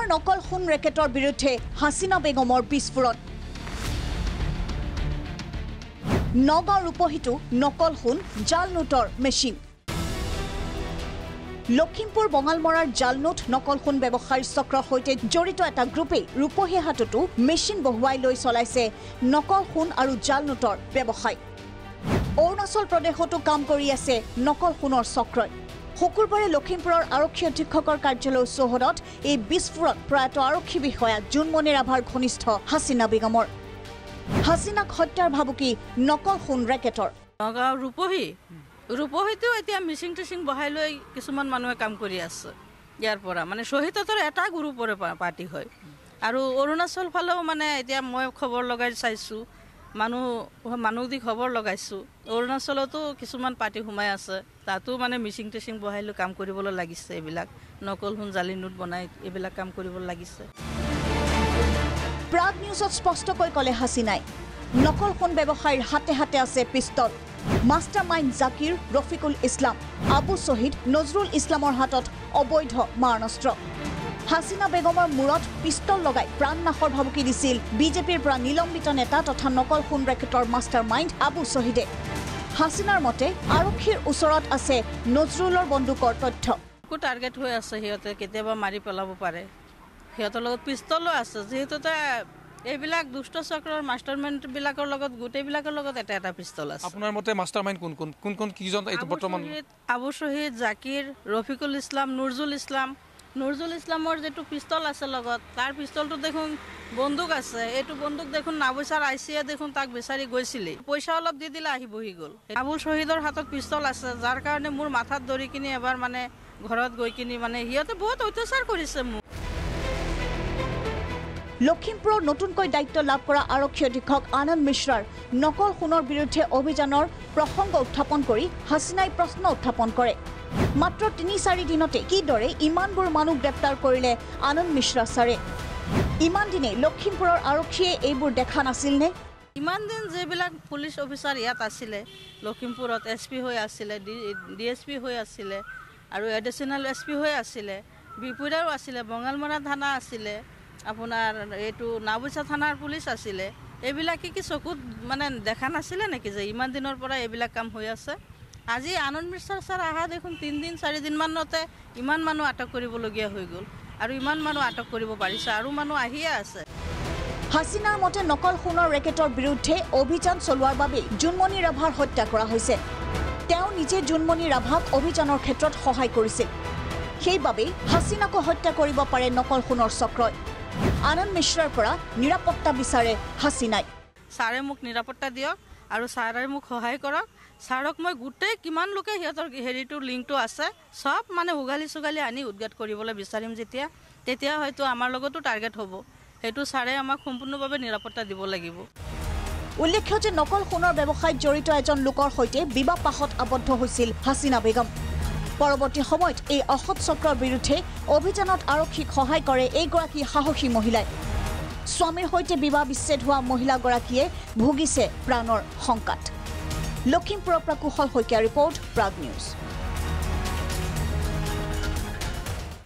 নকল সোণ ৰেকেটৰ বিৰুদ্ধে হাসিনা বেগমৰ বিস্ফোৰণ নগাঁও ৰূপহীটো নকল সোণ জাল নোটৰ মেচিন লখিমপুৰ বঙালমৰাৰ জাল নোট নকল সোণ ব্যৱসায়ী চক্ৰৰ সৈতে জড়িত এটা গ্ৰুপে ৰূপহী হাটতো মেচিন বহুৱাই লৈ চলাইছে নকল সোণ আৰু জাল নোটৰ ব্যৱসায় অৰুণাচল প্ৰদেশতো কাম কৰি আছে নকল সোণৰ চক্ৰই শুকুৰবাৰে লখিমপুৰৰ আৰক্ষী অধীক্ষকৰ কাৰ্যালয় চৌহদত এই বিস্ফোৰণ প্ৰয়াত আৰক্ষী বিষয়া জুনমণি ৰাভাৰ ঘনিষ্ঠ হাসিনা বেগমৰ হাসিনাক হত্যাৰ ভাবুকি নকল সোণ ৰেকেটৰ নগাঁও ৰূপহীটো এতিয়া মিচিং টিচিং বহাই লৈ কিছুমান মানুহে কাম কৰি আছে ইয়াৰ পৰা মানে শহীদতৰ এটা গ্ৰুপৰে পাৰ্টি হয় আৰু অৰুণাচল ফালেও মানে এতিয়া মই খবৰ লগাই চাইছোঁ মানুহ দি খবৰ লগাইছোঁ অৰুণাচলতো কিছুমান পাৰ্টি সোমাই আছে তাতো মানে মিচিং টিচিং বহাই লৈ কাম কৰিবলৈ লাগিছে এইবিলাক নকল সোণ জালি নোট বনাই এইবিলাক কাম কৰিব লাগিছে প্ৰাগ নিউজত স্পষ্টকৈ ক'লে হাসিনাই নকল সোণ ব্যৱসায়ীৰ হাতে হাতে আছে পিস্তল মাষ্টাৰমাইণ্ড জাকিৰ ৰফিকুল ইছলাম আবু শহীদ নজৰুল ইছলামৰ হাতত অবৈধ মাৰণাস্ত্ৰ হাসিনা বেগমৰ মূৰত পিস্তল লগাই প্ৰাণনাশৰ ভাবুকি দিছিল বিজেপিৰ পৰা নিলম্বিত নেতা তথা নকল সোণ ৰেকেটৰ মাষ্টাৰমাইণ্ড আবু শহীদে হাসিনাৰ মতে আৰক্ষীৰ ওচৰত আছে নজৰুলৰ বন্দুকৰ তথ্য টাৰ্গেট হৈ আছে সিহঁতে কেতিয়াবা মাৰি পেলাব পাৰে সিহঁতৰ লগত পিস্তলো আছে যেহেতু এইবিলাক দুষ্ট চক্ৰৰ মাষ্টাৰমাইণ্ড বিলাকৰ লগত গোটেইবিলাকৰ লগত এটা পিস্তল আছে আপোনাৰ মতে মাষ্টাৰমাইণ্ড কোন কিজন বৰ্তমান আবু শহীদ জাকিৰ ৰফিকুল ইছলাম নজৰুল ইছলামৰ যেটো পিস্তল আছে লগত তাৰ পিস্তলটো দেখোন বন্দুক আছে এইটো বন্দুক দেখোন নাবৈচাৰ আইচিয়ে দেখোন তাক বিচাৰি গৈছিল পইচা অলপ দি দিলে আহি বহি গ'ল আবু শহীদৰ হাতত পিস্তল আছে যাৰ কাৰণে মোৰ মাথাত ধৰি কিনি এবাৰ মানে ঘৰত গৈ কিনি মানে সিহঁতে বহুত অত্যাচাৰ কৰিছে মোক লখিমপুৰৰ নতুনকৈ দায়িত্ব লাভ কৰা আৰক্ষী অধীক্ষক আনন্দ মিশ্ৰাৰ নকল সোণৰ বিৰুদ্ধে অভিযানৰ প্ৰসংগ উত্থাপন কৰি হাসিনাই প্ৰশ্ন উত্থাপন কৰে মাত্ৰ ৩-৪ দিনতে কিদৰে ইমানবোৰ মানুহ গ্ৰেপ্তাৰ কৰিলে আনন্দ মিশ্ৰা ছাৰে ইমান দিনে লখিমপুৰৰ আৰক্ষীয়ে এইবোৰ দেখা নাছিল নে ইমান দিন যেবিলাক পুলিচ অফিচাৰ ইয়াত আছিলে লখিমপুৰত এছপি হৈ আছিলে ডিএছপি হৈ আছিলে আৰু এডিচনেল এছপি হৈ আছিলে বিপুৰাও আছিলে বঙালমৰা থানা আছিলে আপোনাৰ এইটো নাবৈচা থানাৰ পুলিচ আছিলে এইবিলাকে কি চকুত মানে দেখা নাছিলে নেকি যে ইমান দিনৰ পৰা এইবিলাক কাম হৈ আছে আজি আনন্দ মিশ্ৰা ছাৰ আহা দেখোন 3 দিন 4 দিন মানতে ইমান মানুহ আটক কৰিবলগীয়া হৈ গ'ল আৰু ইমান মানুহ আটক কৰিব পাৰিছে আৰু মানুহ আহিয়ে আছে হাসিনাৰ মতে নকল সোণৰ ৰেকেটৰ বিৰুদ্ধে অভিযান চলোৱাৰ বাবে জুনমণি ৰাভাৰ হত্যা কৰা হৈছে তেওঁ নিজে জুনমণি ৰাভাক অভিযানৰ ক্ষেত্ৰত সহায় কৰিছিল সেইবাবে হাসিনাকো হত্যা কৰিব পাৰে নকল সোণৰ চক্ৰই আনন্দ মিশ্ৰাৰ পৰা নিৰাপত্তা বিচাৰে হাসিনাই ছাৰে মোক নিৰাপত্তা দিয়ক আৰু ছাৰে মোক সহায় কৰক ছাৰক মই গোটেই কিমান লোকে সিহঁতৰ হেৰিটোৰ লিংকটো আছে সব মানে উগালি আনি উদ্ঘাট কৰিবলৈ বিচাৰিম তেতিয়া হয়তো আমাৰ লগতো টাৰ্গেট হ'ব সেইটো ছাৰে আমাক সম্পূৰ্ণভাৱে নিৰাপত্তা দিব লাগিব উল্লেখ্য যে নকল সোণৰ ব্যৱসায়ত জড়িত এজন লোকৰ সৈতে বিবাহ পাশত আবদ্ধ হৈছিল হাসিনা বেগম পৰৱৰ্তী সময়ত এই অসৎ চক্ৰৰ বিৰুদ্ধে অভিযানত আৰক্ষীক সহায় কৰে এইগৰাকী সাহসী মহিলাই স্বামীৰ সৈতে বিবাহ বিচ্ছেদ হোৱা মহিলাগৰাকীয়ে ভুগিছে প্ৰাণৰ শংকাত লখিমপুৰৰ পৰা কুশল শইকীয়া ৰিপৰ্ট প্ৰাগ নিউজ